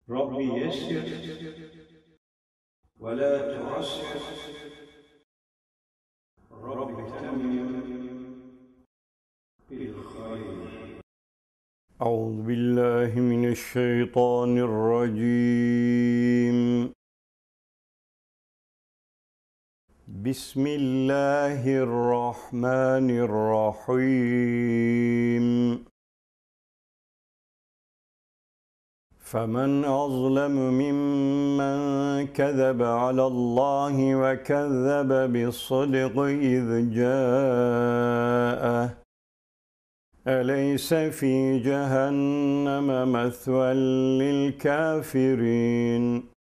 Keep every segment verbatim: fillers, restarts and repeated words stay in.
رب يسر ولا تعسر، رب تمم بالخير. أعوذ بالله من الشيطان الرجيم. بسم الله الرحمن الرحيم. فمن أظلم ممن كذب على الله وكذب بالصدق إذ جاءه أليس في جهنم مثوى للكافرين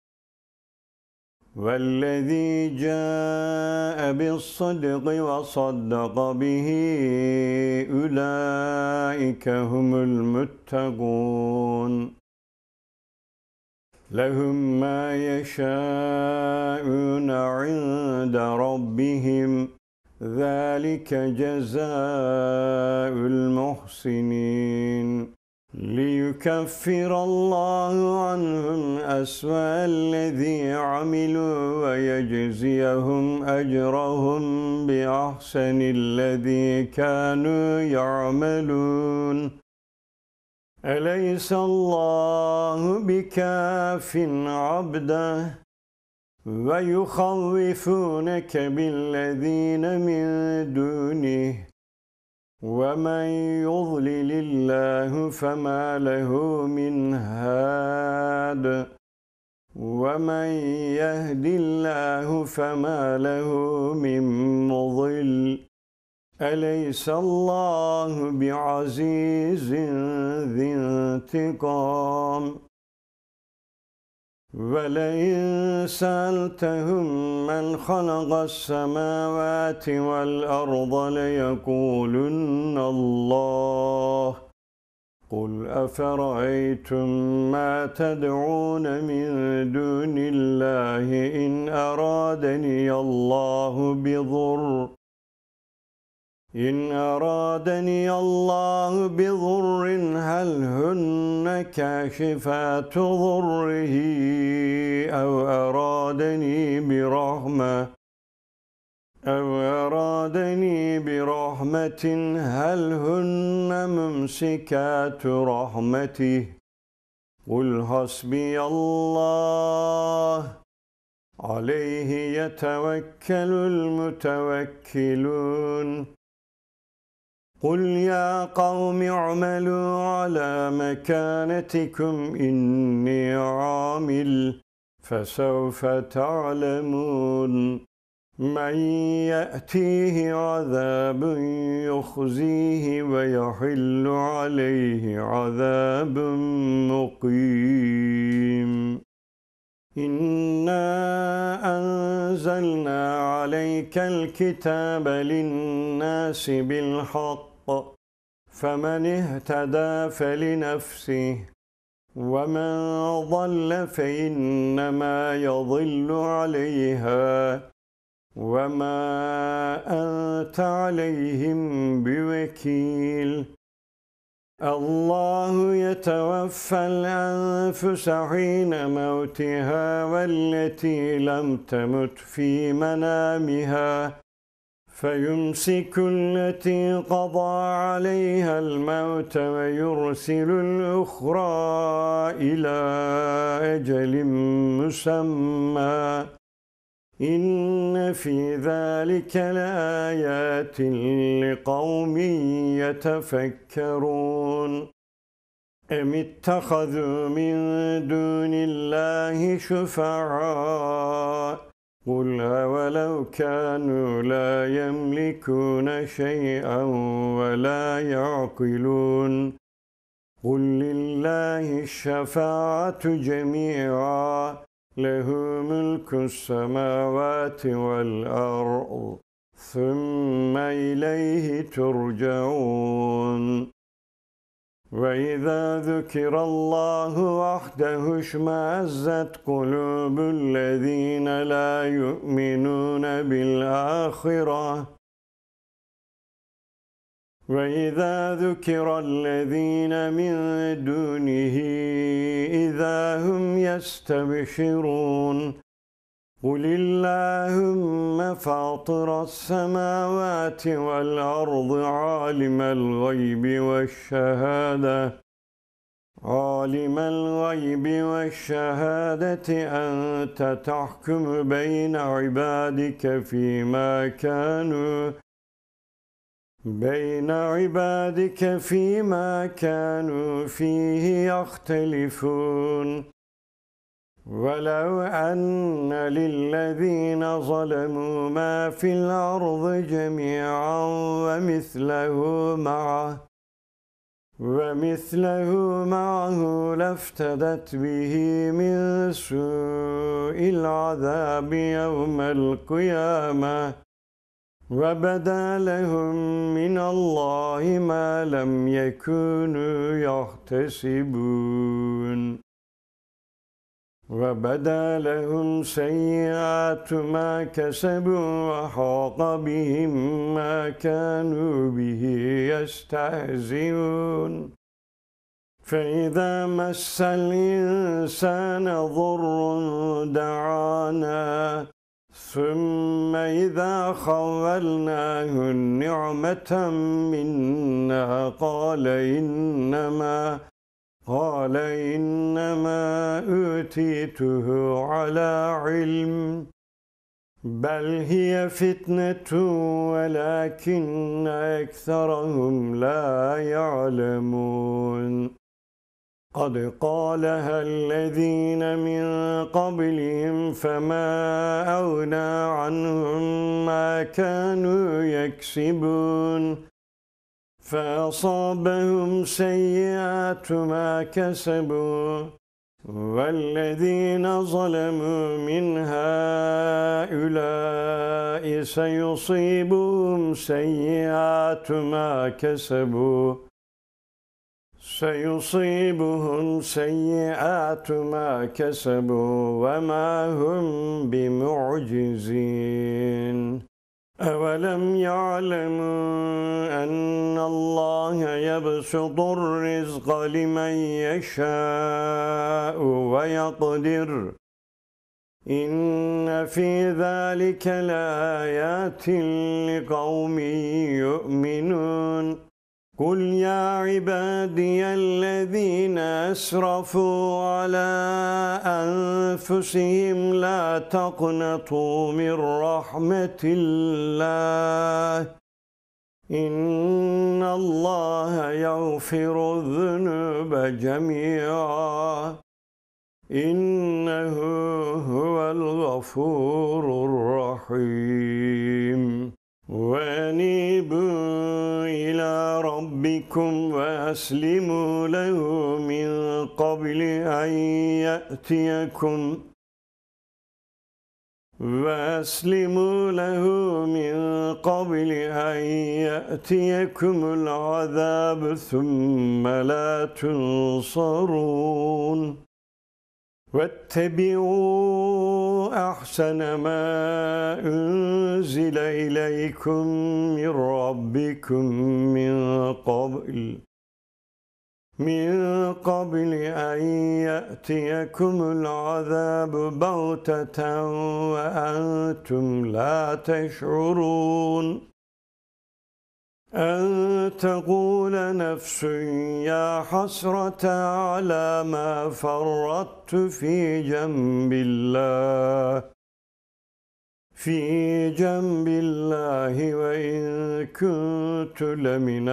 والذي جاء بالصدق وصدق به أولئك هم المتقون لهم ما يشاءون عند ربهم ذلك جزاء المحسنين ليكفر الله عنهم أسوأ الذي عملوا ويجزيهم أجرهم بأحسن الذي كانوا يعملون أليس الله بكاف عبده ويخوفونك بالذين من دونه ومن يضلل الله فما له من هاد ومن يهد الله فما له من مضل أليس الله بعزيز ذي انتقام ولئن سألتهم من خلق السماوات والأرض ليقولن الله قل أفرأيتم ما تدعون من دون الله إن أرادني الله بضر إن أرادني الله بضر هل هن كاشفات ضره أو أرادني برحمة أو أرادني برحمة هل هن ممسكات رحمته قل حسبي الله عليه يتوكل المتوكلون قل يا قوم اعملوا على مكانتكم إني عامل فسوف تعلمون من يأتيه عذاب يخزيه ويحل عليه عذاب مقيم إنا أنزلنا عليك الكتاب للناس بالحق فمن اهتدى فلنفسه ومن ضل فإنما يضل عليها وما أنت عليهم بوكيل الله يتوفى الأنفس حين موتها والتي لم تمت في منامها فيمسك التي قضى عليها الموت ويرسل الأخرى إلى أجل مسمى إن في ذلك لآيات لقوم يتفكرون أم اتخذوا من دون الله شفعاء قل أولو كانوا لا يملكون شيئا ولا يعقلون قل لله الشفاعة جميعا له ملك السماوات والأرض ثم إليه ترجعون وإذا ذكر الله وحده اشمأزت قلوب الذين لا يؤمنون بالآخرة وإذا ذكر الذين من دونه إذا هم يستبشرون قل اللهم فاطر السماوات والأرض عالم الغيب والشهادة عالم الغيب والشهادة أنت تحكم بين عبادك فيما كانوا بين عبادك فيما كانوا فيه يختلفون ولو أن للذين ظلموا ما في الأرض جميعا ومثله معه ومثله معه لافتدت به من سوء العذاب يوم القيامة وبدا لهم من الله ما لم يكونوا يحتسبون وبدا لهم سيئات ما كسبوا وحاق بهم ما كانوا به يستهزئون فإذا مس الإنسان ضر دعانا ثم إذا خولناه نعمة منا قال إنما قال إنما أوتيته على علم بل هي فتنة ولكن أكثرهم لا يعلمون قد قالها الذين من قبلهم فما أغنى عنهم ما كانوا يكسبون فأصابهم سيئات ما كسبوا والذين ظلموا من هؤلاء سيصيبهم سيئات ما كسبوا سيصيبهم سيئات ما كسبوا وما هم بمعجزين أولم يعلموا أن الله يبسط الرزق لمن يشاء ويقدر إن في ذلك لآيات لقوم يؤمنون قل يا عبادي الذين أسرفوا على أنفسهم لا تقنطوا من رحمة الله إن الله يغفر الذنوب جميعا إنه هو الغفور الرحيم وأنيبوا إلى ربكم وأسلموا له من قبل أن يأتيكم وأسلموا له من قبل أن يأتيكم العذاب ثم لا تنصرون واتبعوا أحسن ما أنزل إليكم من ربكم من قبل من قبل أن يأتيكم العذاب بغتة وأنتم لا تشعرون أن تقول نفس يا حسرة على ما فرطت في جنب الله في جنب الله وإن كنت لمن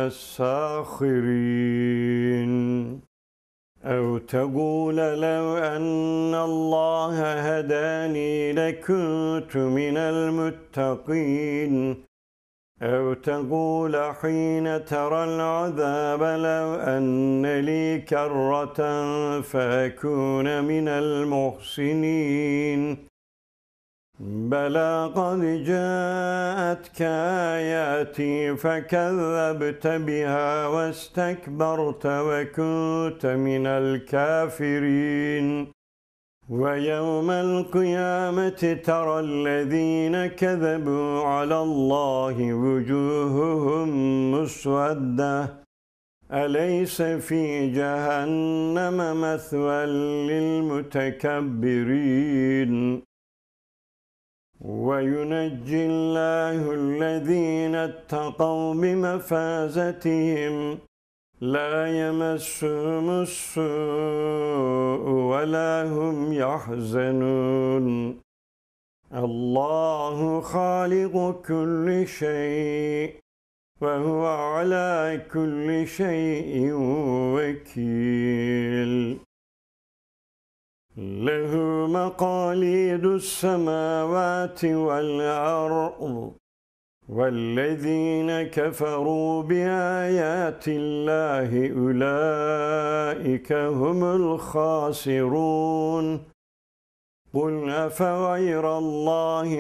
الساخرين أو تقول لو أن الله هداني لكنت من المتقين أو تقول حين ترى العذاب لو أن لي كرة فأكون من المحسنين بلى قد جاءتك آياتي فكذبت بها واستكبرت وكنت من الكافرين ويوم القيامة ترى الذين كذبوا على الله وجوههم مسودة أليس في جهنم مثوى للمتكبرين وينجي الله الذين اتقوا بمفازتهم لا يمسهم السوء ولا هم يحزنون الله خالق كل شيء وهو على كل شيء وكيل له مقاليد السماوات والأرض والذين كفروا بآيات الله أولئك هم الخاسرون قل أفغير الله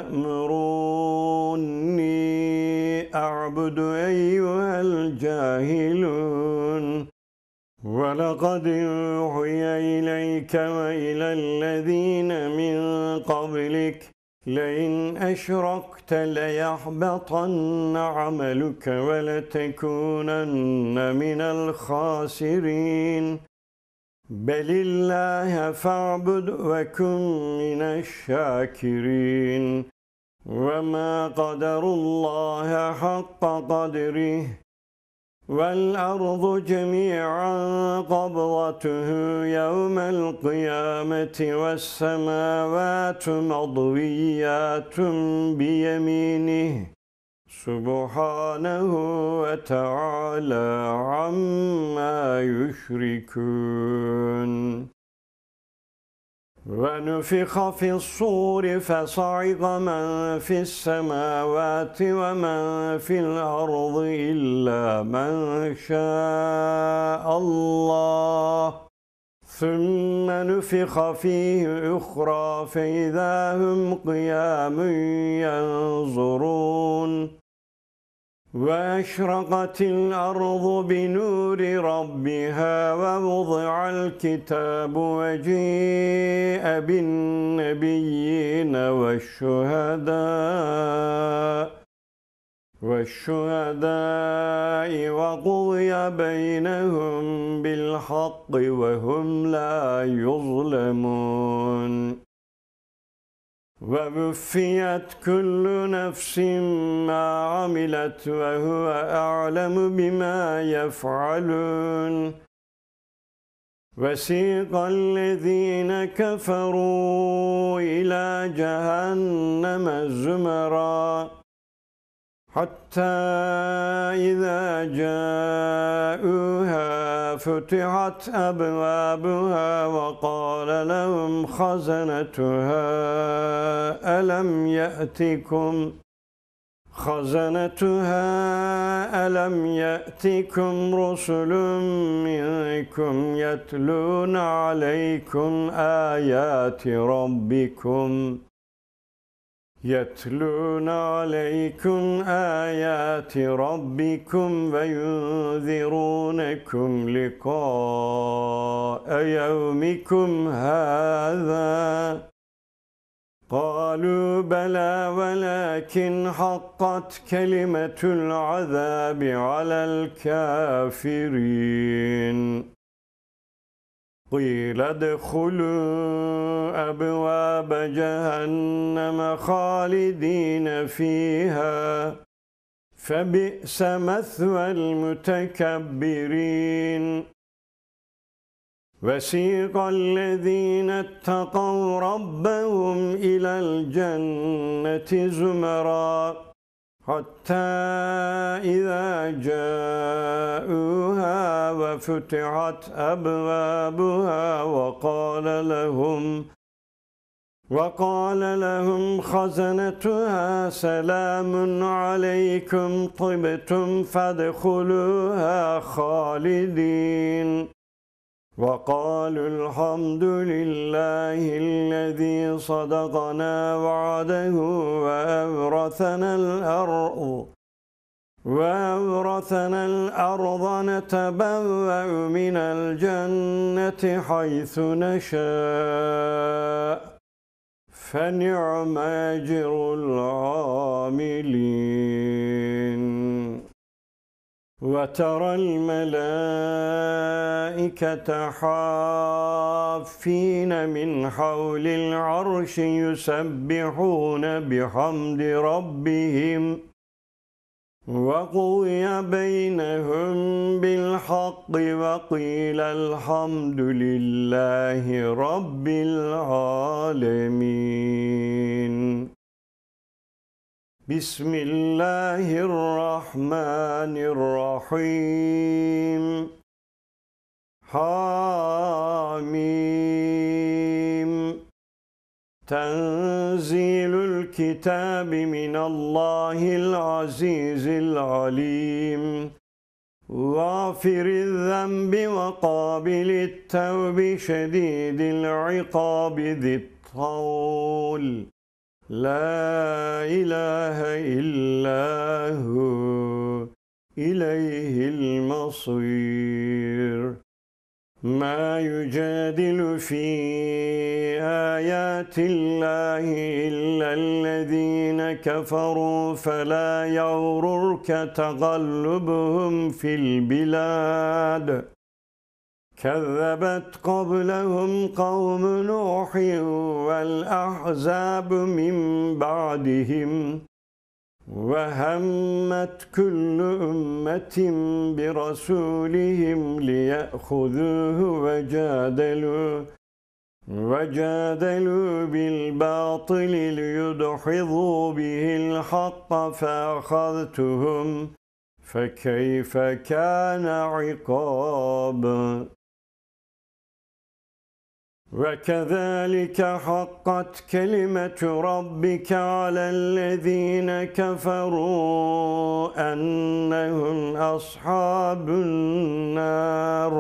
تأمروني أعبد أيها الجاهلون ولقد أوحي إليك وإلى الذين من قبلك لئن أشركت ليحبطن عملك ولتكونن من الخاسرين بل الله فاعبد وكن من الشاكرين وما قدروا الله حق قدره والأرض جميعا قبضته يوم القيامة والسماوات مطويات بيمينه سبحانه وتعالى عما يشركون ونفخ في الصور فصعق من في السماوات ومن في الأرض إلا من شاء الله ثم نفخ فيه أخرى فإذا هم قيام ينظرون وأشرقت الأرض بنور ربها ووضع الكتاب وجيء بالنبيين والشهداء والشهداء وقضي بينهم بالحق وهم لا يظلمون ووفيت كل نفس ما عملت وهو أعلم بما يفعلون وسيق الذين كفروا إلى جهنم زمرا حتى إذا جاءوها فتحت أبوابها وقال لهم خزنتها ألم يأتكم خزنتها ألم يأتكم رسل منكم يتلون عليكم آيات ربكم يتلون عليكم آيات ربكم وينذرونكم لقاء يومكم هذا قالوا بلى ولكن حقت كلمة العذاب على الكافرين قيل ادخلوا أبواب جهنم خالدين فيها فبئس مثوى المتكبرين وسيق الذين اتقوا ربهم إلى الجنة زمرا حتى إذا جاءوها وفتحت أبوابها وقال لهم وقال لهم خزنتها سلام عليكم طبتم فادخلوها خالدين وقالوا الحمد لله الذي صدقنا وعده وأورثنا الأرض وأورثنا الأرض نتبوأ من الجنة حيث نشاء فنعم أجر العاملين. وترى الملائكة حافين من حول العرش يسبحون بحمد ربهم وقضي بينهم بالحق وقيل الحمد لله رب العالمين. بسم الله الرحمن الرحيم. حاميم. تنزيل الكتاب من الله العزيز العليم غافر الذنب وقابل التوب شديد العقاب ذي الطول لا إله إلا هو إليه المصير. ما يجادل في آيات الله إلا الذين كفروا فلا يغررك تقلبهم في البلاد كذبت قبلهم قوم نوح والأحزاب من بعدهم وهمت كل أمة برسولهم ليأخذوه وجادلوا وجادلوا بالباطل ليدحضوا به الحق فأخذتهم فكيف كان عقاب. وكذلك حقت كلمة ربك على الذين كفروا أنهم أصحاب النار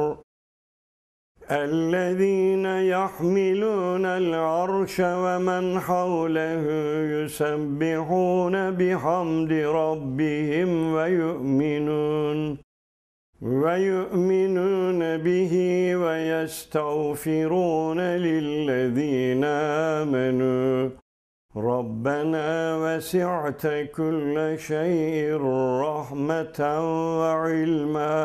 الذين يحملون العرش ومن حوله يسبحون بحمد ربهم ويؤمنون ويؤمنون به ويستغفرون للذين آمنوا ربنا وسعت كل شيء رحمة وعلما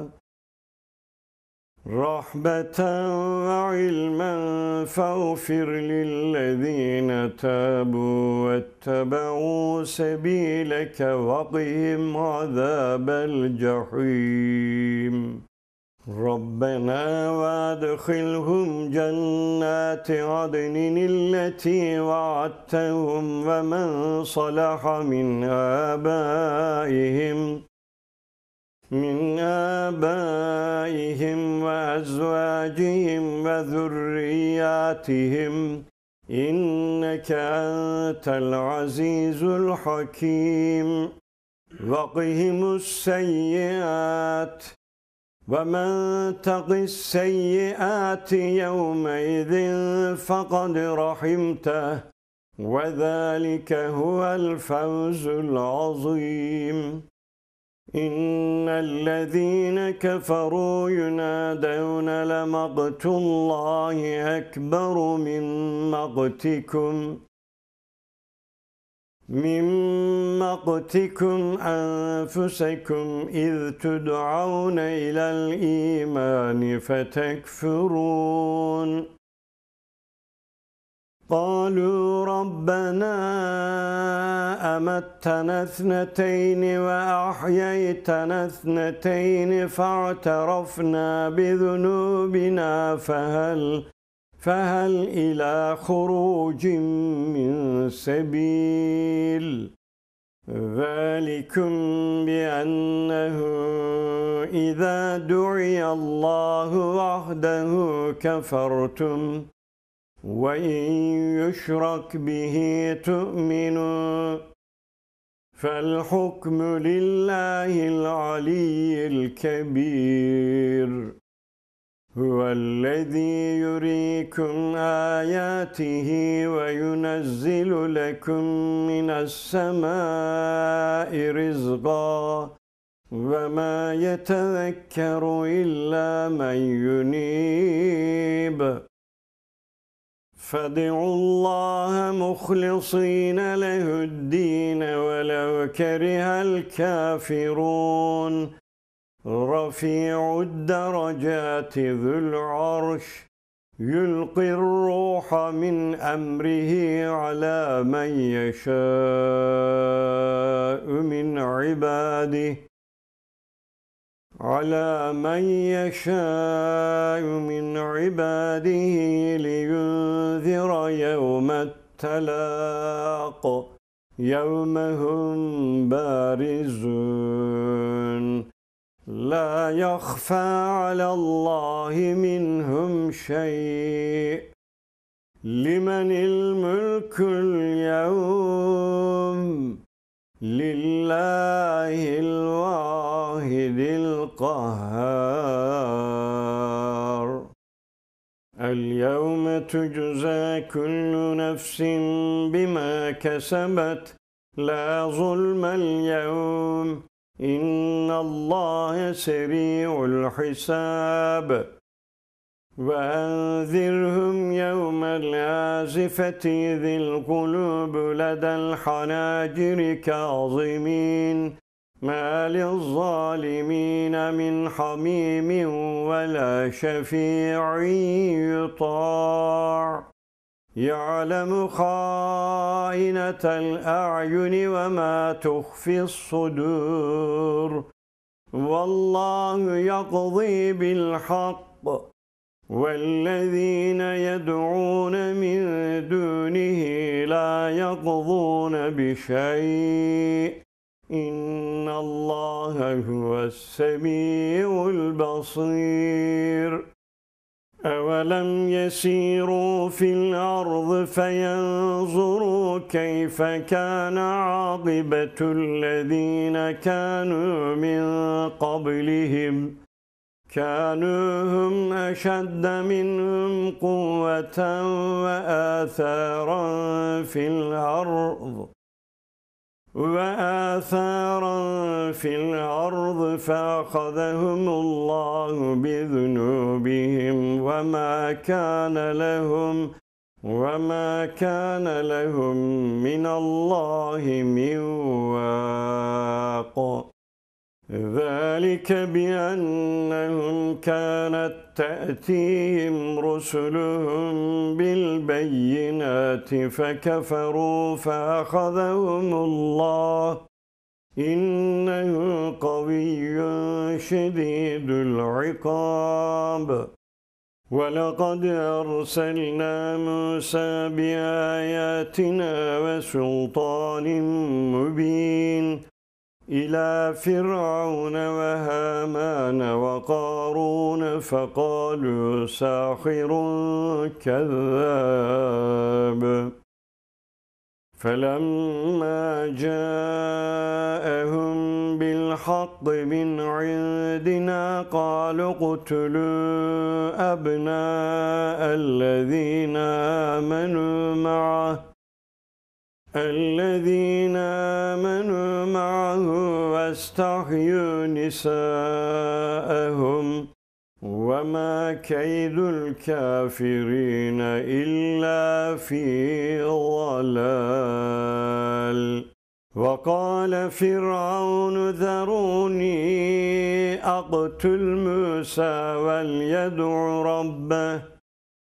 رحمة وعلما فاغفر للذين تابوا واتبعوا سبيلك وقهم عذاب الجحيم. ربنا وادخلهم جنات عدن التي وعدتهم ومن صلح من آبائهم من آبائهم وأزواجهم وذرياتهم إنك أنت العزيز الحكيم. وقهم السيئات ومن تق السيئات يومئذ فقد رحمته وذلك هو الفوز العظيم. إن الذين كفروا ينادون لمقت الله أكبر من مقتكم من مقتكم أنفسكم إذ تدعون إلى الإيمان فتكفرون. قالوا ربنا أمتنا اثنتين وأحييتنا اثنتين فاعترفنا بذنوبنا فهل فهل إلى خروج من سبيل. ذلكم بأنه إذا دعي الله وحده كفرتم وإن يشرك به تؤمنوا فالحكم لله العلي الكبير. هو الذي يريكم آياته وينزل لكم من السماء رزقا وما يتذكر إلا من ينيب فادعوا الله مخلصين له الدين ولو كره الكافرون رفيع الدرجات ذو العرش يلقي الروح من أمره على من يشاء من عباده على من يشاء من عباده لينذر يوم التلاق يوم هم بارزون لا يخفى على الله منهم شيء لمن الملك اليوم لله الواحد القهار اليوم تجزى كل نفس بما كسبت لا ظلم اليوم إن الله سريع الحساب وأنذرهم يوم الآزفة إذ القلوب لدى الحناجر كاظمين ما للظالمين من حميم ولا شفيع يطاع يعلم خائنة الأعين وما تخفي الصدور والله يقضي بالحق والذين يدعون من دونه لا يقضون بشيء إن الله هو السميع البصير أولم يسيروا في الأرض فينظروا كيف كان عاقبة الذين كانوا من قبلهم كانوا هم أشد منهم قوة وآثارا في الأرض وآثارا في الأرض فأخذهم الله بذنوبهم وما كان لهم وما كان لهم من الله من واق ذلك بأنهم كانت تأتيهم رسلهم بالبينات فكفروا فأخذهم الله إنه قوي شديد العقاب ولقد أرسلنا موسى بآياتنا وسلطان مبين إلى فرعون وهامان وقارون فقالوا ساحر كذاب فلما جاءهم بالحق من عندنا قالوا اقتلوا أبناء الذين آمنوا معه الذين آمنوا معه واستحيوا نساءهم وما كيد الكافرين إلا في ضلال وقال فرعون ذروني أقتل موسى وليدع ربه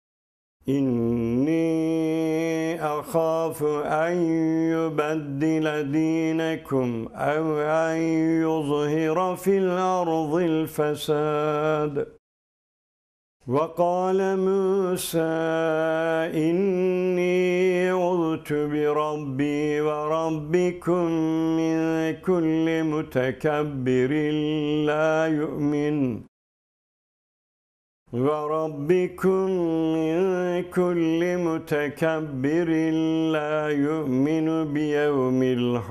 إني أخاف أن يبدل دينكم أو أن يظهر في الأرض الفساد وقال موسى إني عذت بربي وربكم من كل متكبر لا يؤمن وربكم من كل متكبر لا يؤمن بيوم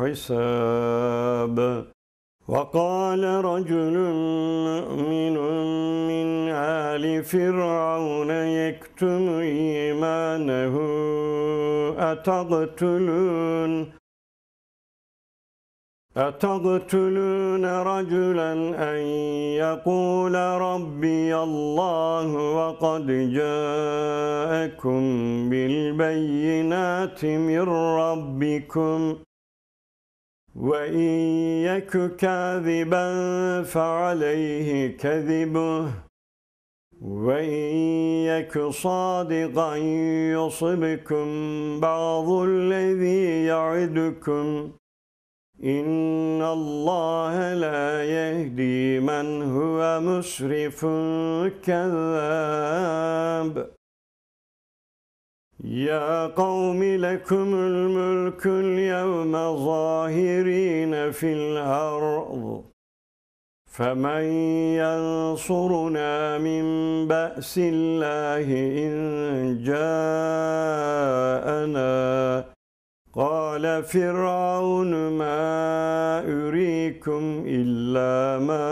الحساب وقال رجل مؤمن من آل فرعون يكتم إيمانه أتقتلون أتقتلون رجلا أن يقول ربي الله وقد جاءكم بالبينات من ربكم وإن يك كاذبا فعليه كذبه وإن يك صادقا يصبكم بعض الذي يعدكم إن الله لا يهدي من هو مسرف كذاب يا قوم لكم الملك اليوم ظاهرين في الأرض فمن ينصرنا من بأس الله إن جاءنا قال فرعون ما أريكم إلا ما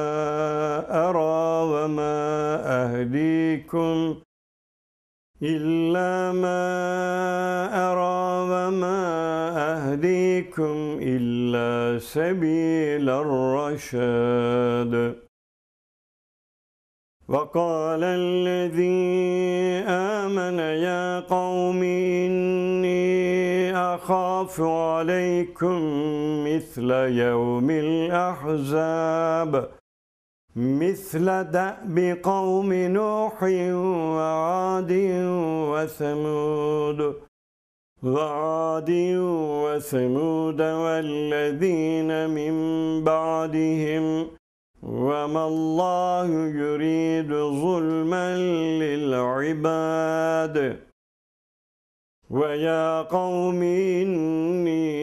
أرى وما أهديكم إلا ما أرى وما أهديكم إلا سبيل الرشاد وقال الذي آمن يا قوم إني أخاف عليكم مثل يوم الأحزاب مثل دأب قوم نوح وعاد وثمود وعاد وثمود والذين من بعدهم وما الله يريد ظلما للعباد ويا قوم إني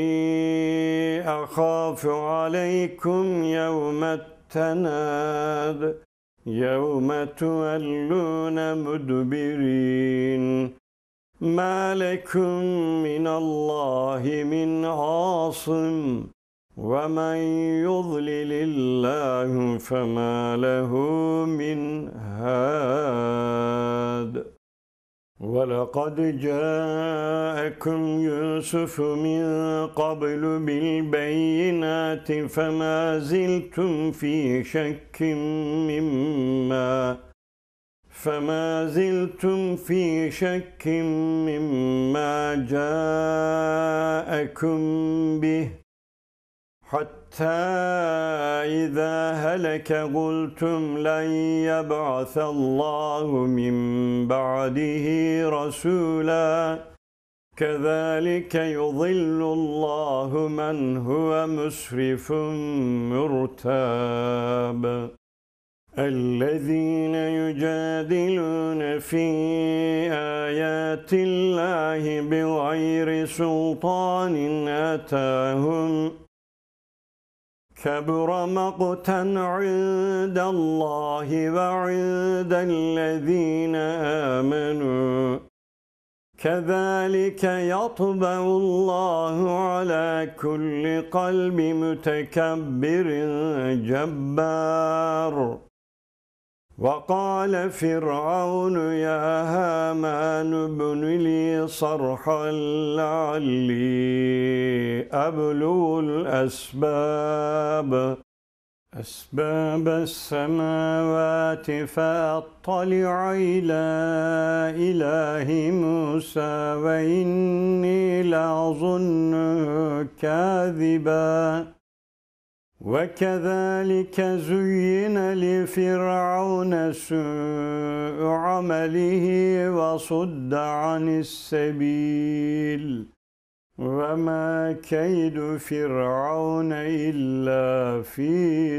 أخاف عليكم يوم التناد يوم تولون مدبرين ما لكم من الله من عاصم ومن يضلل الله فما له من هاد ولقد جاءكم يوسف من قبل بالبينات فما زلتم في شك مما فما زلتم في شك مما جاءكم به حتى إذا هلك قلتم لن يبعث الله من بعده رسولا كذلك يضل الله من هو مسرف مرتاب الذين يجادلون في آيات الله بغير سلطان أتاهم كبر مقتا عند الله وعند الذين آمنوا كذلك يطبع الله على كل قلب متكبر جبار وقال فرعون يا هامان ابن لي صرحا لعلي أبلغ الأسباب أسباب السماوات فأطلع إلى إله موسى وإني لأظنه كاذبا وكذلك زين لفرعون سوء عمله وصد عن السبيل وما كيد فرعون إلا في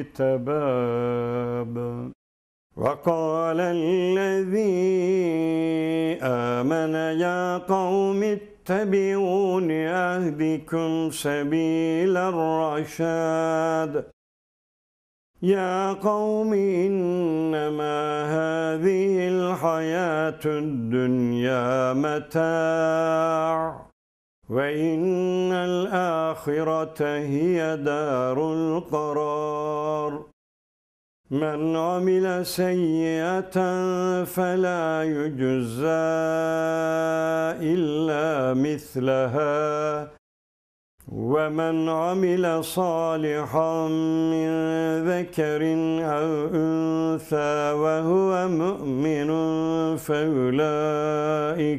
تباب وقال الذي آمن يا قوم اتبعون أهدكم سبيل الرشاد يا قوم إنما هذه الحياة الدنيا متاع وإن الآخرة هي دار القرار من عمل سيئة فلا يجزى إلا مثلها ومن عمل صالحا من ذكر أو أنثى وهو مؤمن فأولئك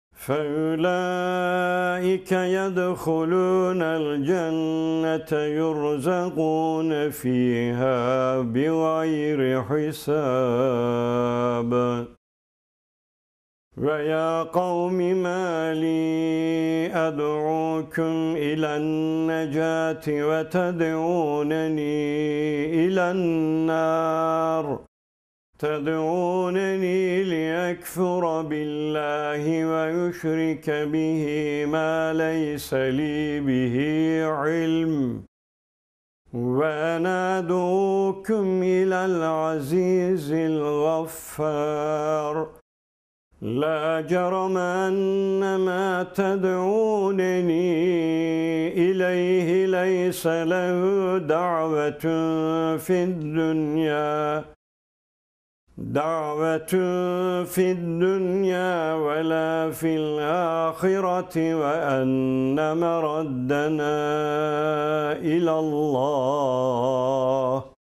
فأولئك يدخلون الجنة يرزقون فيها بغير حساب. ويا قوم ما لي أدعوكم إلى النجاة وتدعونني إلى النار تدعونني لأكفر بالله ويشرك به ما ليس لي به علم وأنا أدعوكم إلى العزيز الغفار. لا جرم أن ما تدعونني إليه ليس له دعوة في الدنيا دعوة في الدنيا ولا في الآخرة وأن مردنا إلى الله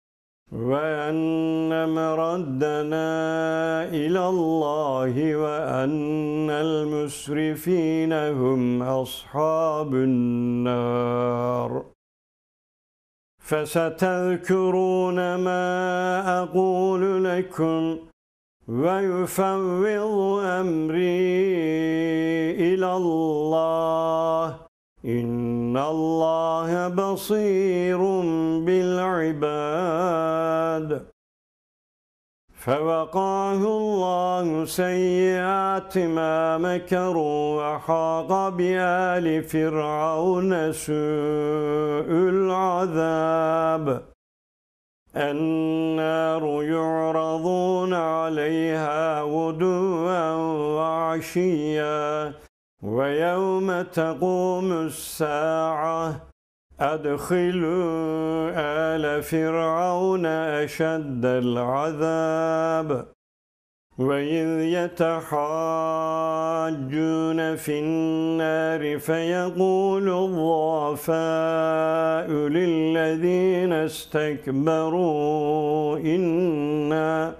وأن مردنا إلى الله وأن المسرفين هم أصحاب النار. فستذكرون ما أقول لكم ويفوض أمري إلى الله إن الله بصير بالعباد. فوقاه الله سيئات ما مكروا وحاق بآل فرعون سوء العذاب. النار يعرضون عليها غدوا وعشيا ويوم تقوم الساعة أدخلوا آل فرعون أشد العذاب. وإذ يتحاجون في النار فيقول الضعفاء للذين استكبروا إنا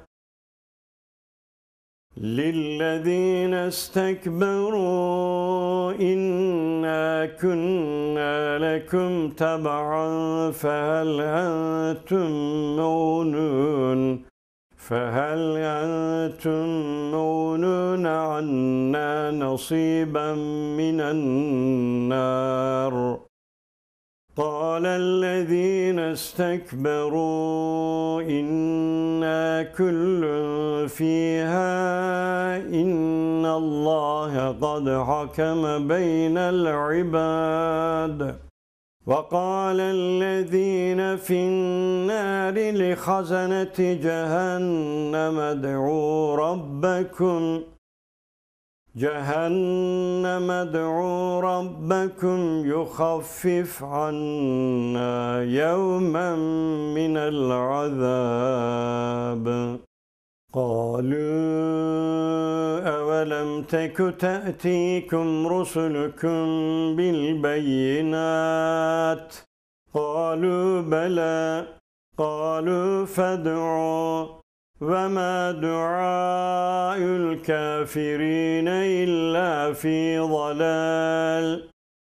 للذين استكبروا إنا كنا لكم تبعا فهل أنتم مغنون فهل أنتم مغنون عنا نصيبا من النار. قال الذين استكبروا إنا كل فيها إن الله قد حكم بين العباد. وقال الذين في النار لخزنة جهنم ادعوا ربكم جهنم ادعوا ربكم يخفف عنا يوما من العذاب. قالوا أولم تك تأتيكم رسلكم بالبينات قالوا بلى قالوا فادعوا وما دعاء الكافرين إلا في ضلال.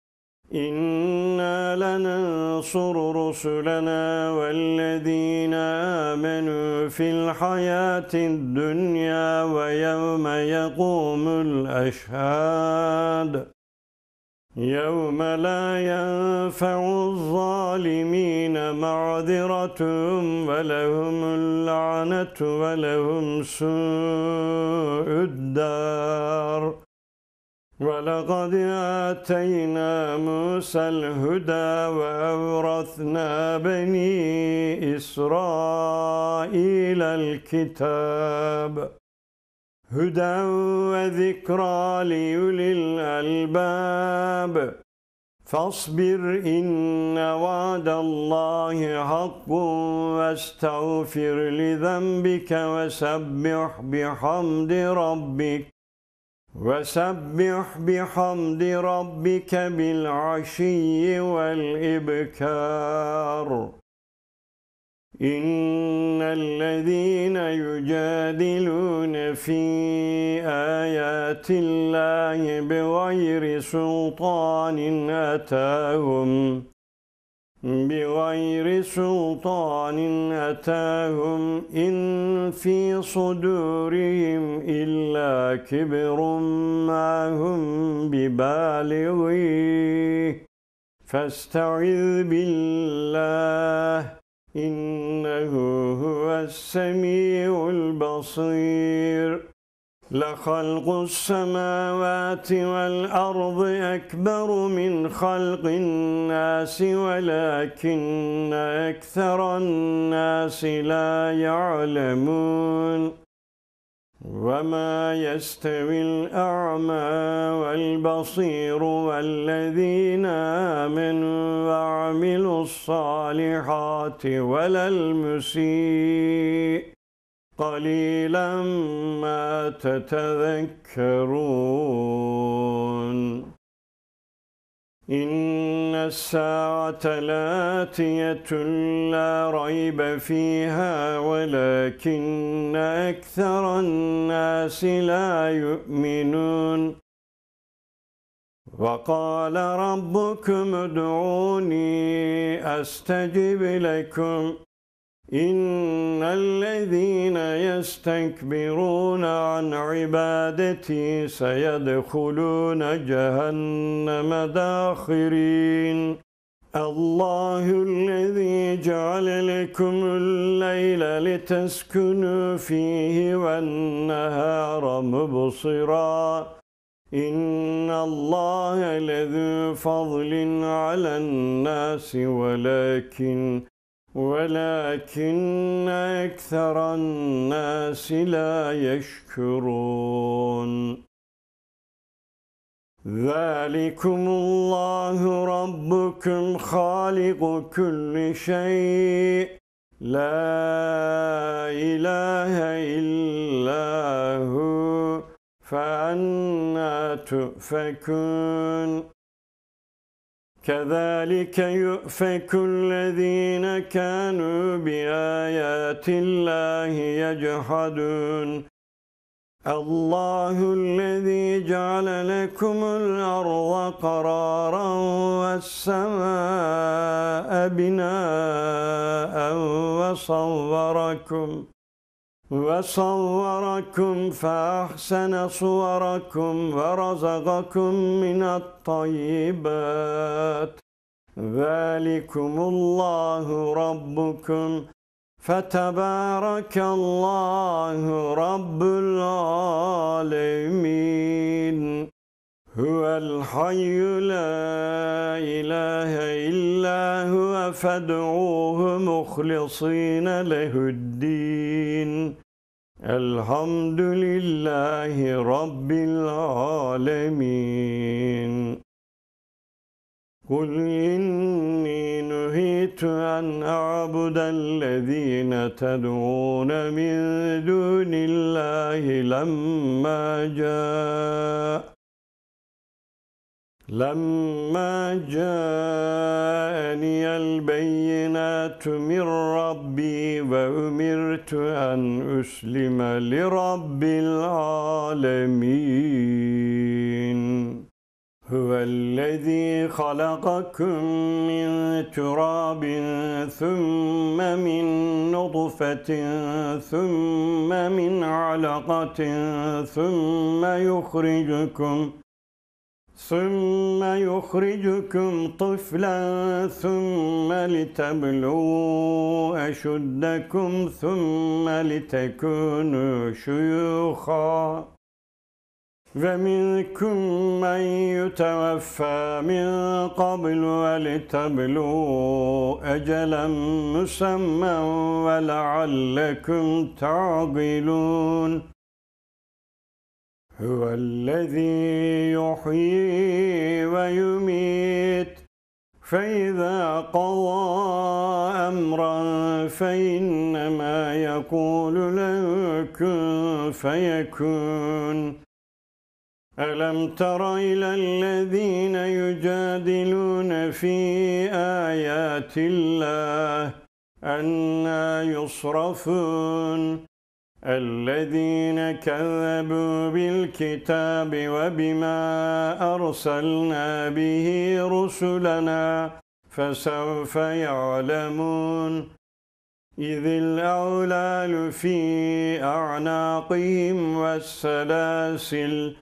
إنا لننصر رسلنا والذين آمنوا في الحياة الدنيا ويوم يقوم الأشهاد يوم لا ينفع الظالمين معذرتهم ولهم اللعنة ولهم سوء الدار. ولقد آتينا موسى الهدى وأورثنا بني إسرائيل الكتاب هدى وذكرى لأولي الألباب. فاصبر إن وعد الله حق واستغفر لذنبك وسبح بحمد ربك وسبح بحمد ربك بالعشي والإبكار إن الذين يجادلون في آيات الله بغير سلطان أتاهم بغير سلطان أتاهم إن في صدورهم إلا كبر ما هم ببالغيه فاستعذ بالله إنه هو السميع البصير لخلق السماوات والأرض أكبر من خلق الناس ولكن أكثر الناس لا يعلمون وما يستوي الأعمى والبصير والذين آمنوا وعملوا الصالحات ولا المسيء قليلا ما تتذكرون إن الساعة لآتية لا ريب فيها ولكن أكثر الناس لا يؤمنون وقال ربكم ادعوني أستجب لكم إن الذين يستكبرون عن عبادتي سيدخلون جهنم داخرين الله الذي جعل لكم الليل لتسكنوا فيه والنهار مبصرا إن الله لذو فضل على الناس ولكن ولكن أكثر الناس لا يشكرون ذلكم الله ربكم خالق كل شيء لا إله إلا هو فأنى تؤفكون كذلك يؤفك الذين كانوا بآيات الله يجحدون الله الذي جعل لكم الأرض قرارا والسماء بناء وصوركم وصوركم فأحسن صوركم ورزقكم من الطيبات ذلكم الله ربكم فتبارك الله رب العالمين هو الحي لا إله إلا هو فادعوه مخلصين له الدين الحمد لله رب العالمين قل إني نهيت أن أعبد الذين تدعون من دون الله لما جاء لما جاءني البينات من ربي وأمرت أن أسلم لرب العالمين هو الذي خلقكم من تراب ثم من نطفة ثم من علقة ثم يخرجكم ثم يخرجكم طفلا ثم لتبلغوا أشدكم ثم لتكونوا شيوخا ومنكم من يتوفى من قبل ولتبلغوا أجلا مسمى ولعلكم تعقلون هو الذي يحيي ويميت فإذا قضى أمرا فإنما يقول له كن فيكون ألم تر إلى الذين يجادلون في آيات الله أنى يصرفون الذين كذبوا بالكتاب وبما أرسلنا به رسلنا فسوف يعلمون إذ الأغلال في أعناقهم والسلاسل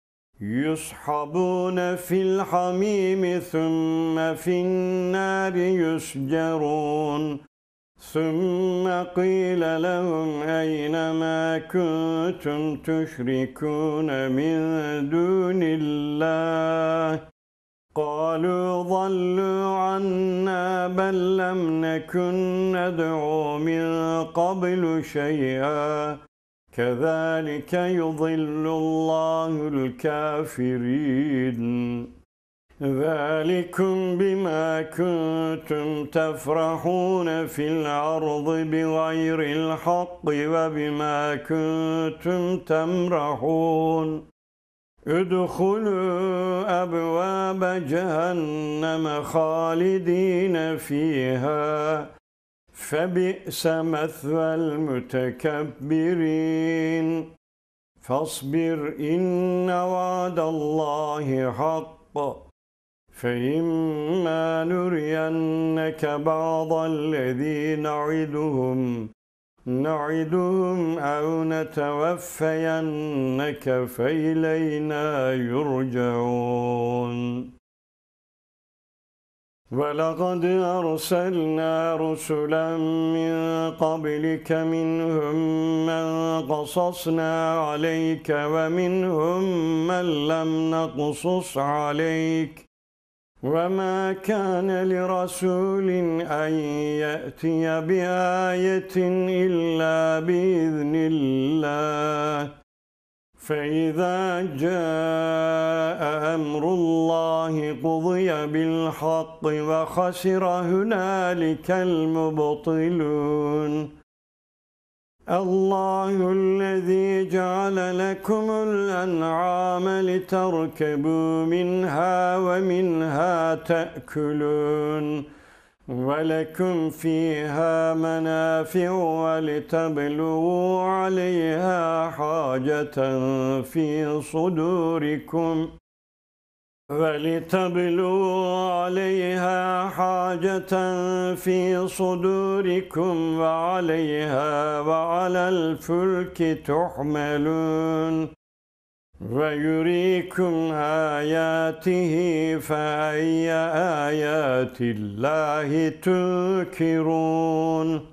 يسحبون في الحميم ثم في النار يسجرون ثم قيل لهم أين ما كنتم تشركون من دون الله قالوا ضلوا عنا بل لم نكن ندعو من قبل شيئا كذلك يضل الله الكافرين ذلكم بما كنتم تفرحون في الأرض بغير الحق وبما كنتم تمرحون ادخلوا أبواب جهنم خالدين فيها فبئس مثوى المتكبرين فاصبر إن وعد الله حق فإما نرينك بعض الذي نعدهم نعدهم أو نتوفينك فإلينا يرجعون ولقد أرسلنا رسلا من قبلك منهم من قصصنا عليك ومنهم من لم نقصص عليك وما كان لرسول أن يأتي بآية إلا بإذن الله فإذا جاء أمر الله قضي بالحق وخسر هنالك المبطلون الله الذي جعل لكم الأنعام لتركبوا منها ومنها تأكلون ولكم فيها منافع ولتبلغوا عليها حاجة في صدوركم ولتبلغوا عليها حاجة في صدوركم وعليها وعلى الفلك تحملون ويريكم آياته فأي آيات الله تنكرون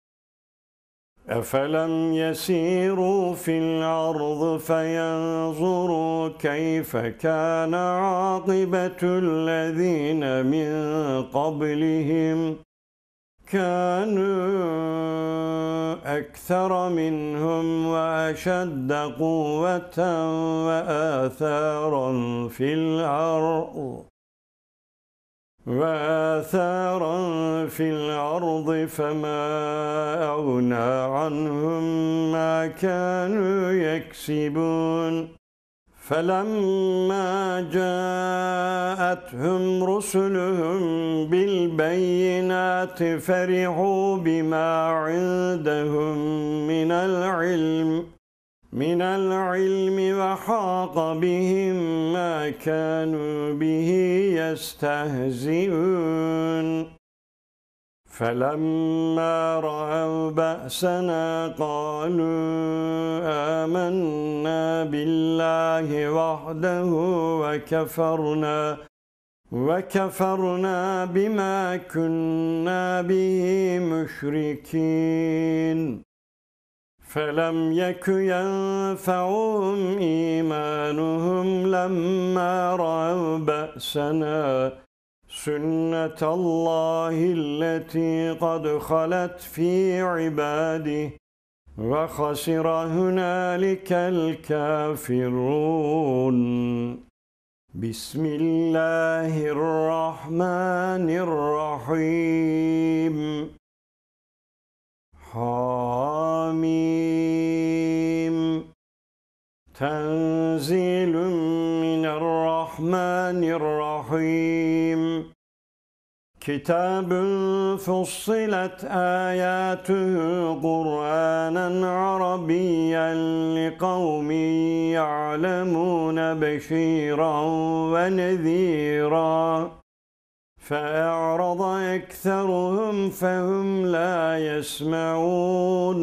أفلم يسيروا في الأرض فينظروا كيف كان عاقبة الذين من قبلهم كانوا أكثر منهم وأشد قوة وآثارا في الأرض وآثارا في الأرض فما أغنى عنهم ما كانوا يكسبون فلما جاءتهم رسلهم بالبينات فرحوا بما عندهم من العلم من العلم وحاق بهم ما كانوا به يستهزئون فلما رأوا بأسنا قالوا آمنا بالله وحده وكفرنا وكفرنا بما كنا به مشركين فلم يك ينفعهم إيمانهم لما رأوا بأسنا سنة الله التي قد خلت في عباده وخسر هنالك الكافرون بسم الله الرحمن الرحيم حاميم تنزيل الرحمن الرحيم كتاب فصلت آياته قرآنا عربيا لقوم يعلمون بشيرا ونذيرا فأعرض أكثرهم فهم لا يسمعون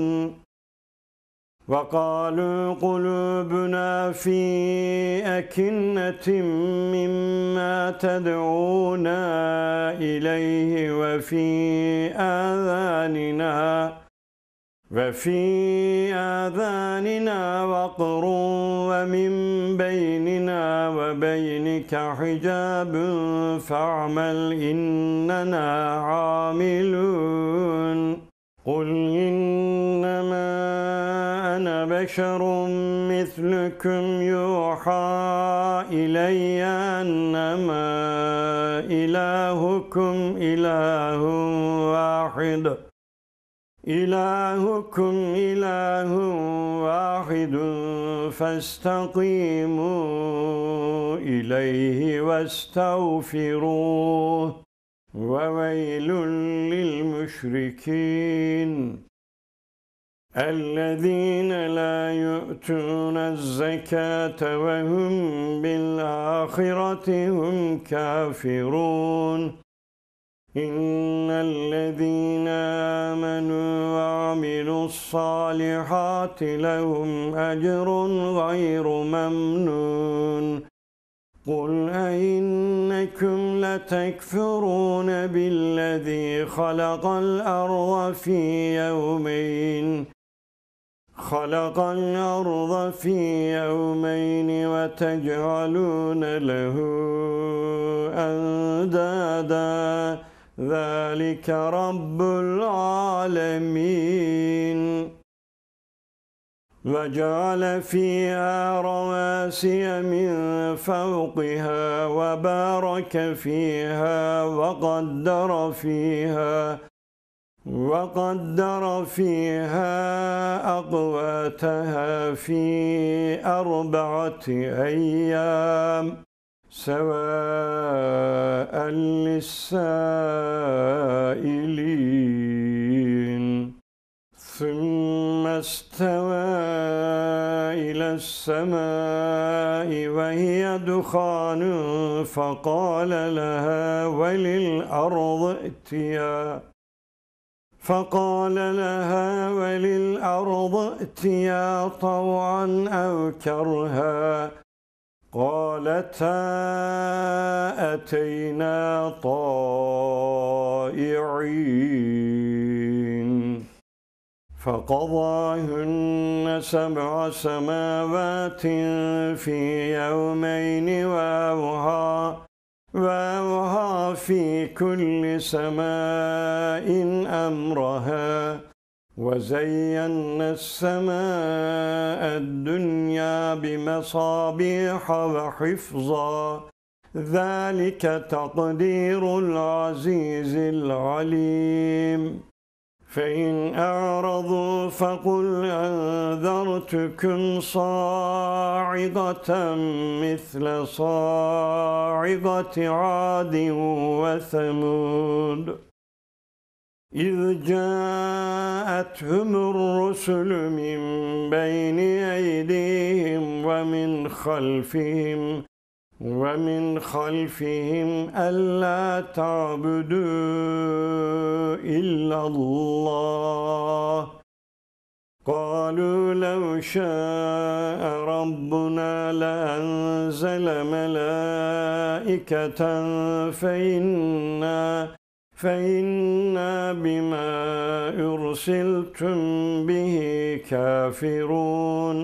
وقالوا قلوبنا في أكنة مما تدعونا إليه وفي آذاننا وفي آذاننا وقر ومن بيننا وبينك حجاب فاعمل إننا عاملون قل إنما أنا بشر مثلكم يوحى إلي أنما إلهكم إله واحد إلهكم إله واحد فاستقيموا إليه واستغفروه وويل للمشركين الذين لا يؤتون الزكاة وهم بالآخرة هم كافرون إن الذين آمنوا وعملوا الصالحات لهم أجر غير ممنون قل أئنكم لتكفرون بالذي خلق الأرض في يومين خلق الأرض في يومين وتجعلون له أندادا ذلك رب العالمين وجعل فيها رواسي من فوقها وبارك فيها وقدر فيها وقدر فيها أقواتها في أربعة أيام سواء للسائلين ثم استوى إلى السماء وهي دخان فقال لها وللأرض ائتيا فقال لها وللأرض ائتيا طوعا أو كرها قالتا أتينا طائعين فقضاهن سبع سماوات في يومين وأوحى وأوحى في كل سماء أمرها وزينا السماء الدنيا بمصابيح وحفظا ذلك تقدير العزيز العليم فإن أعرضوا فقل أنذرتكم صاعقة مثل صاعقة عاد وثمود إذ جاءتهم الرسل من بين أيديهم ومن خلفهم ومن خلفهم ألا تعبدوا إلا الله قالوا لو شاء ربنا لأنزل ملائكة فإنا فإنا بما أرسلتم به كافرون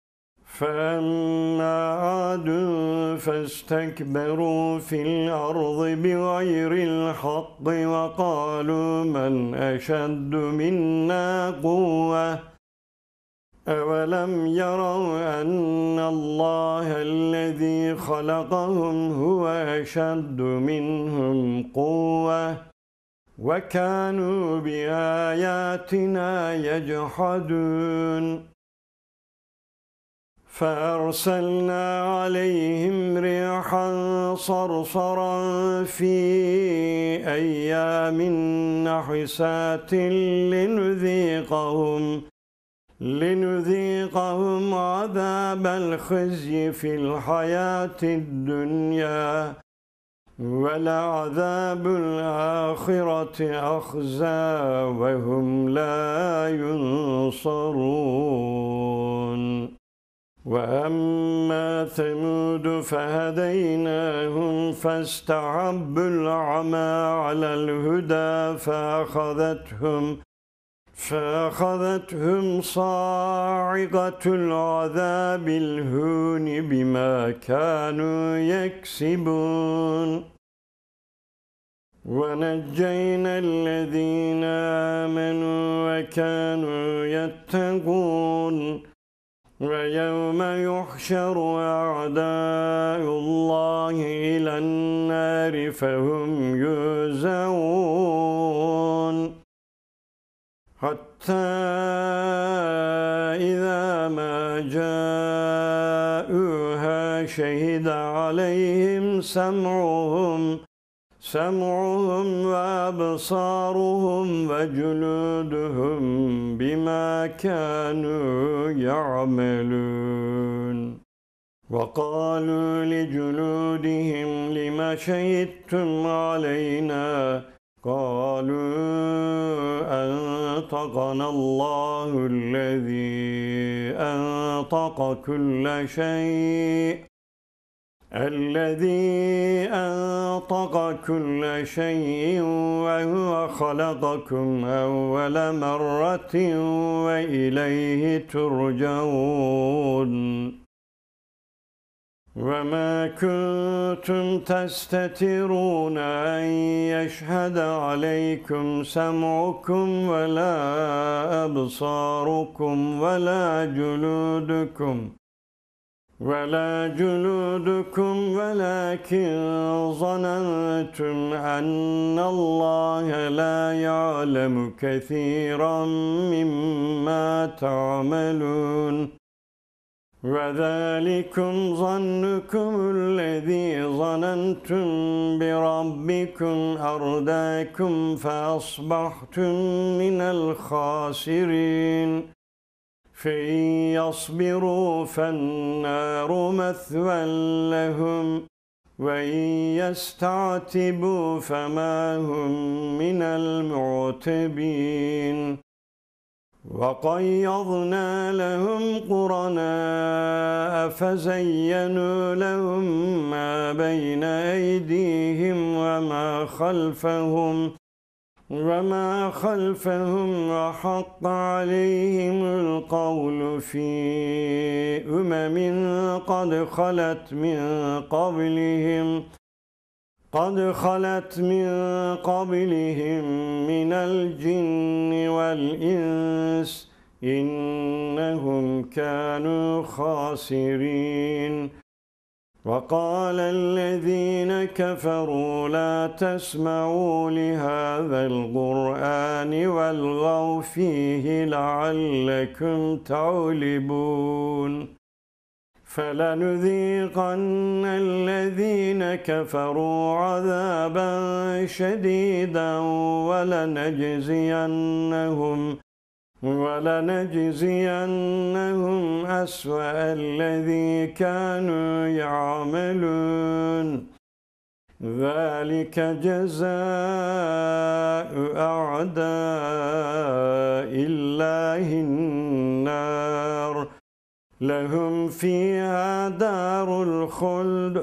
فأما عاد فاستكبروا في الأرض بغير الحق وقالوا من أشد منا قوة أولم يروا أن الله الذي خلقهم هو أشد منهم قوة وكانوا بآياتنا يجحدون فأرسلنا عليهم ريحا صرصرا في أيام نحسات لنذيقهم لنذيقهم عذاب الخزي في الحياة الدنيا ولعذاب الآخرة أخزى وهم لا ينصرون. وأما ثمود فهديناهم فاستحبوا العمى على الهدى فأخذتهم فأخذتهم صاعقة العذاب الهون بما كانوا يكسبون. ونجينا الذين آمنوا وكانوا يتقون. ويوم يحشر أعداء الله إلى النار فهم يوزعون حتى إذا ما جاءوها شهد عليهم سمعهم سمعهم وأبصارهم وجلودهم بما كانوا يعملون. وقالوا لجلودهم لم شهدتم علينا قالوا أنطقنا الله الذي أنطق كل شيء الذي أنطق كل شيء وهو خلقكم أول مرة وإليه ترجعون. وما كنتم تستترون أن يشهد عليكم سمعكم ولا أبصاركم ولا جلودكم ولا جلودكم ولكن ظننتم أن الله لا يعلم كثيرا مما تعملون. وذلكم ظنكم الذي ظننتم بربكم أرداكم فأصبحتم من الخاسرين. فإن يصبروا فالنار مثوى لهم وإن يستعتبوا فما هم من المعتبين. وقيضنا لهم قرناء فزينوا لهم ما بين أيديهم وما خلفهم وما خلفهم وحق عليهم القول في أمم قد خلت من قبلهم قد خلت من قبلهم من الجن والإنس إنهم كانوا خاسرين. وقال الذين كفروا لا تسمعوا لهذا القرآن والغوا فيه لعلكم تغلبون. فلنذيقن الذين كفروا عذابا شديدا ولنجزينهم ولنجزينهم أسوأ الذي كانوا يعملون. ذلك جزاء أعداء الله النار لهم فيها دار الخلد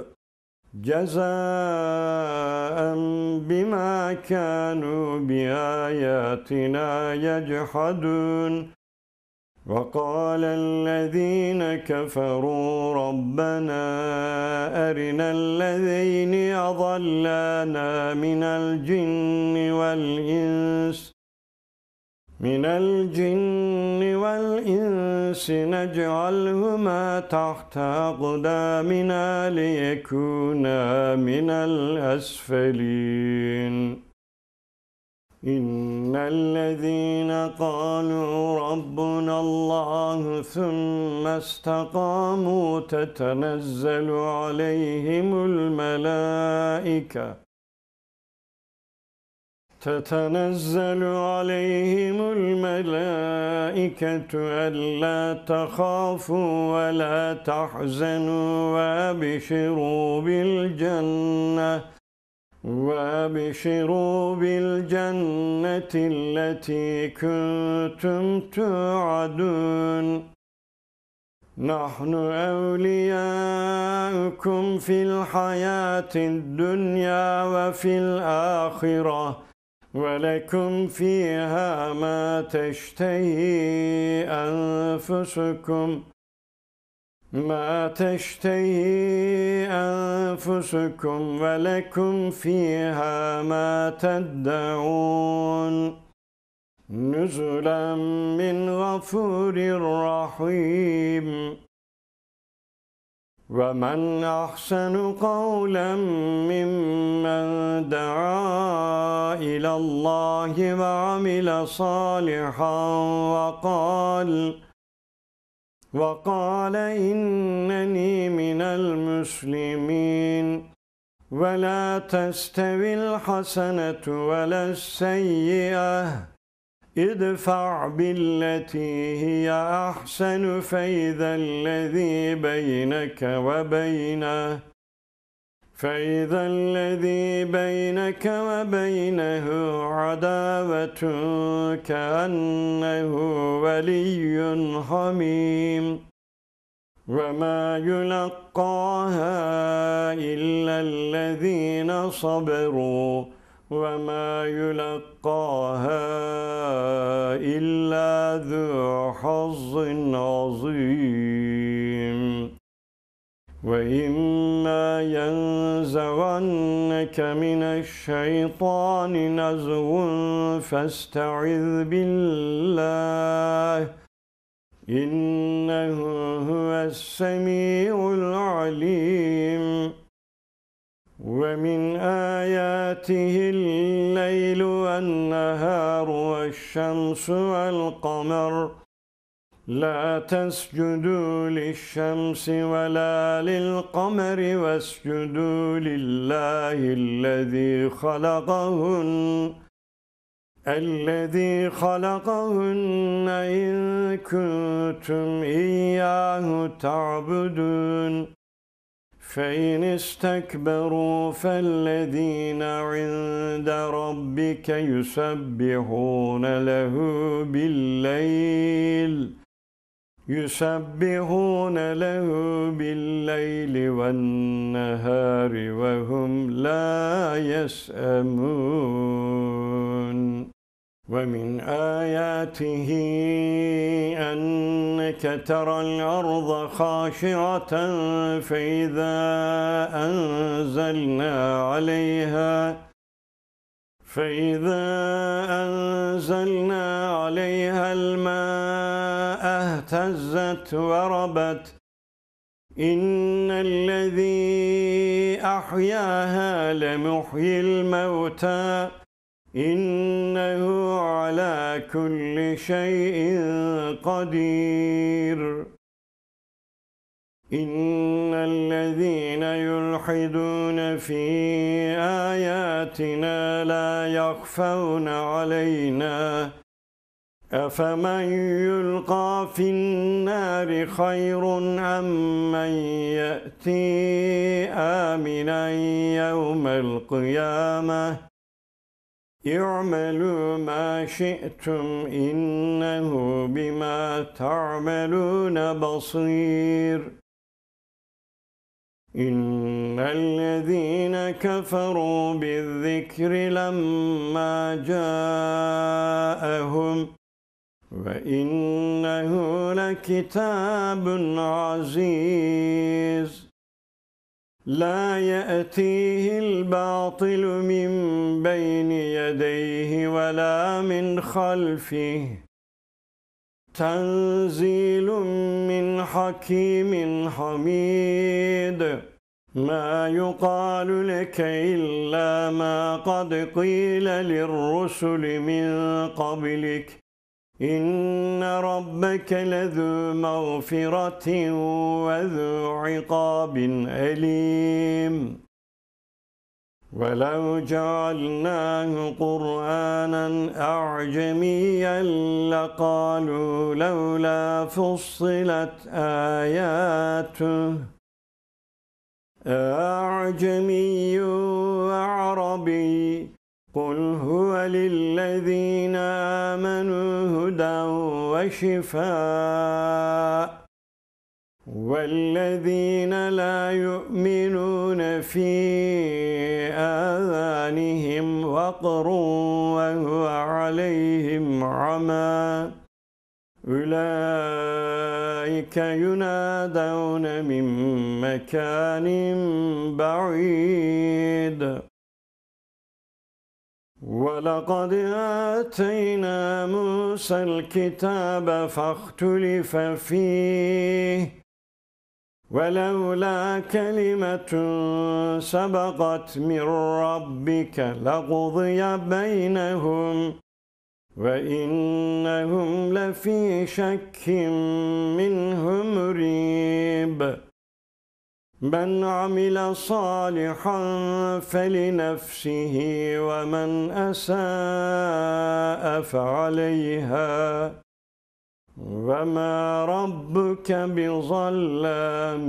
جزاء بما كانوا بآياتنا يجحدون. وقال الذين كفروا ربنا أرنا الذين أضلانا من الجن والإنس من الجن والإنس نجعلهما تحت أقدامنا ليكونا من الأسفلين. إن الذين قالوا ربنا الله ثم استقاموا تتنزل عليهم الملائكة تتنزل عليهم الملائكة ألا تخافوا ولا تحزنوا وأبشروا بالجنة وأبشروا بالجنة التي كنتم توعدون نحن أولياؤكم في الحياة الدنيا وفي الآخرة ولكم فيها ما تشتهي أنفسكم ما تشتهي أنفسكم ولكم فيها ما تدعون نزلا من غفور رحيم ومن أحسن قولا ممن دعا إلى الله وعمل صالحا وقال وقال إنني من المسلمين ولا تستوي الحسنة ولا السيئة ادفع بالتي هي أحسن فإذا الذي بينك وبينه فإذا الذي بينك وبينه عداوة كأنه ولي حميم وما يلقاها إلا الذين صبروا وما يلقاها إلا ذو حظ عظيم وإما ينزغنك من الشيطان نزغ فاستعذ بالله إنه هو السميع العليم ومن آياته الليل والنهار والشمس والقمر لا تسجدوا للشمس ولا للقمر واسجدوا لله الذي خلقهن الذي خلقهن إن كنتم إياه تعبدون فإن استكبروا فالذين عند ربك يسبحون له بالليل يسبحون له بالليل والنهار وهم لا يسأمون ومن آياته أنك ترى الأرض خاشعة فإذا أنزلنا عليها فإذا أنزلنا عليها الماء اهتزت وربت إن الذي أحياها لمحيي الموتى إنه على كل شيء قدير إن الذين يلحدون في آياتنا لا يخفون علينا أفمن يلقى في النار خير أم من يأتي آمنا يوم القيامة اعملوا ما شئتم إنه بما تعملون بصير إن الذين كفروا بالذكر لما جاءهم وإنه لكتاب عزيز لا يأتيه الباطل من بين يديه ولا من خلفه تنزيل من حكيم حميد ما يقال لك إلا ما قد قيل للرسل من قبلك إن ربك لذو مغفرة وذو عقاب أليم ولو جعلناه قرآنا أعجميا لقالوا لولا فصلت آياته أعجمي وعربي قل هو للذين آمنوا هدى وشفاء والذين لا يؤمنون في آذانهم وقر وهو عليهم عمى أولئك ينادون من مكان بعيد ولقد آتينا موسى الكتاب فاختلف فيه ولولا كلمة سبقت من ربك لقضي بينهم وإنهم لفي شك منه مريب من عمل صالحا فلنفسه ومن أساء فعليها وما ربك بظلام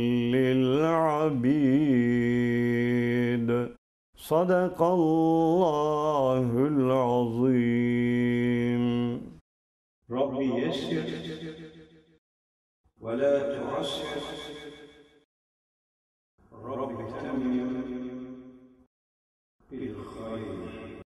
للعبيد صدق الله العظيم. رب يسر ولا تعسر رب تمم بالخير.